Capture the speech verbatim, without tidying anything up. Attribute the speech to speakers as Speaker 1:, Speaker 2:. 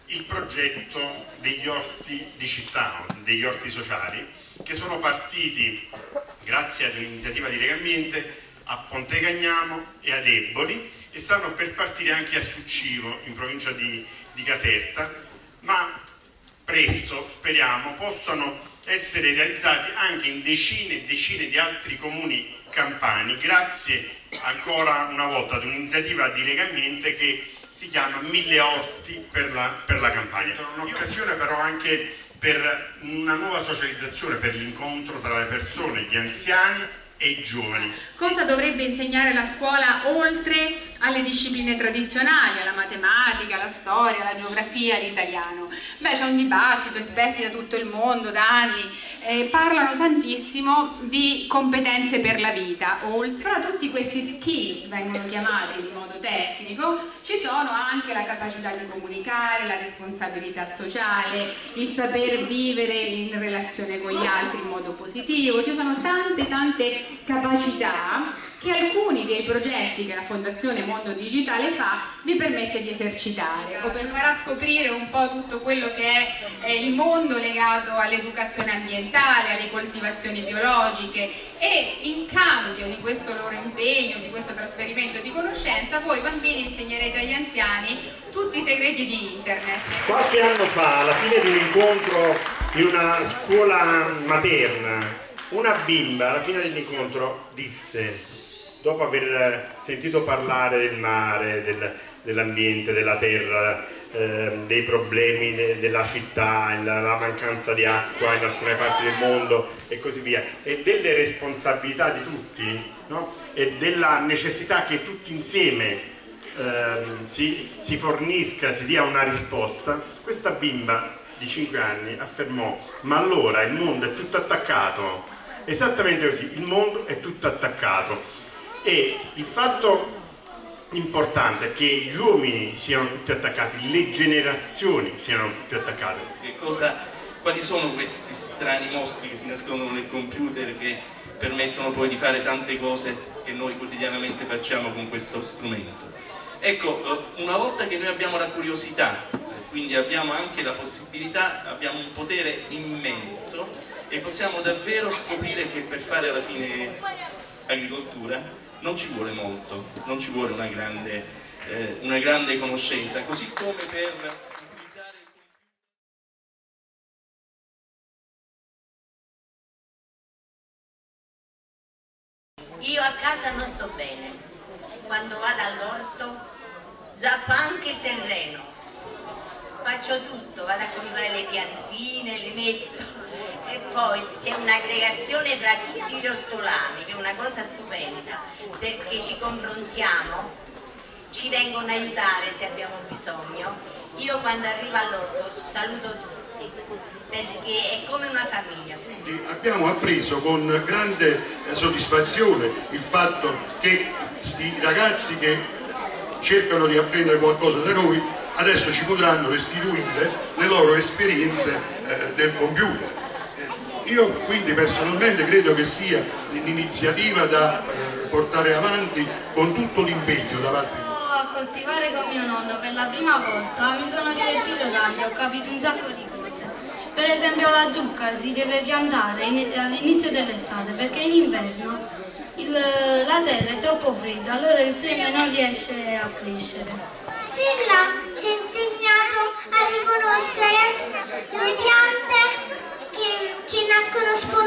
Speaker 1: il progetto degli orti di città, degli orti sociali, che sono partiti grazie ad un'iniziativa di Legambiente a Ponte Cagnamo e ad Eboli, e stanno per partire anche a Succivo, in provincia di, di Caserta, ma presto, speriamo, possano essere realizzati anche in decine e decine di altri comuni campani, grazie ancora una volta ad un'iniziativa di Legambiente che si chiama Mille Orti per la, per la Campania. È un'occasione però anche per una nuova socializzazione, per l'incontro tra le persone, gli anziani e i giovani.
Speaker 2: Cosa dovrebbe insegnare la scuola oltre alle discipline tradizionali, alla matematica, alla storia, alla geografia, all'italiano? Beh, c'è un dibattito, esperti da tutto il mondo da anni eh, parlano tantissimo di competenze per la vita. Oltre fra tutti questi skills, vengono chiamati in modo tecnico, ci sono anche la capacità di comunicare, la responsabilità sociale, il saper vivere in relazione con gli altri in modo positivo. Ci sono tante tante capacità che alcuni dei progetti che la Fondazione Mondo Digitale fa vi permette di esercitare, o per farà scoprire un po' tutto quello che è, è il mondo legato all'educazione ambientale, alle coltivazioni biologiche, e in cambio di questo loro impegno, di questo trasferimento di conoscenza, voi bambini insegnerete agli anziani tutti i segreti di internet.
Speaker 1: Qualche anno fa, alla fine di un incontro in una scuola materna, una bimba alla fine dell'incontro disse, dopo aver sentito parlare del mare, del, dell'ambiente, della terra, eh, dei problemi de, della città, la, la mancanza di acqua in alcune parti del mondo e così via, e delle responsabilità di tutti, no? E della necessità che tutti insieme eh, si, si fornisca, si dia una risposta, questa bimba di cinque anni affermò: ma allora il mondo è tutto attaccato. Esattamente così, il mondo è tutto attaccato, e il fatto importante è che gli uomini siano tutti attaccati, le generazioni siano tutte attaccate.
Speaker 3: Che cosa, quali sono questi strani mostri che si nascondono nel computer, che permettono poi di fare tante cose che noi quotidianamente facciamo con questo strumento? Ecco, una volta che noi abbiamo la curiosità, quindi abbiamo anche la possibilità, abbiamo un potere immenso, e possiamo davvero scoprire che per fare alla fine agricoltura non ci vuole molto, non ci vuole una grande, eh, una grande conoscenza, così come per utilizzare il
Speaker 4: computer. Io a casa non sto bene, quando vado all'orto zappo anche il terreno, faccio tutto, vado a coltivare le piantine, le metto. E poi c'è un'aggregazione tra tutti gli ortolani, che è una cosa stupenda, perché ci confrontiamo, ci vengono a aiutare se abbiamo bisogno. Io quando arrivo all'orto saluto tutti, perché è come una famiglia.
Speaker 5: Quindi abbiamo appreso con grande soddisfazione il fatto che questi ragazzi che cercano di apprendere qualcosa da noi adesso ci potranno restituire le loro esperienze eh, del computer. Io quindi personalmente credo che sia un'iniziativa da eh, portare avanti con tutto l'impegno da parte di...
Speaker 6: A coltivare con mio nonno per la prima volta mi sono divertito tanto, ho capito un sacco di cose. Per esempio la zucca si deve piantare all'inizio dell'estate, perché in inverno il, la terra è troppo fredda, allora il seme non riesce a crescere.
Speaker 7: Stella ci ha insegnato a riconoscere le piante che, che nascono spontanee.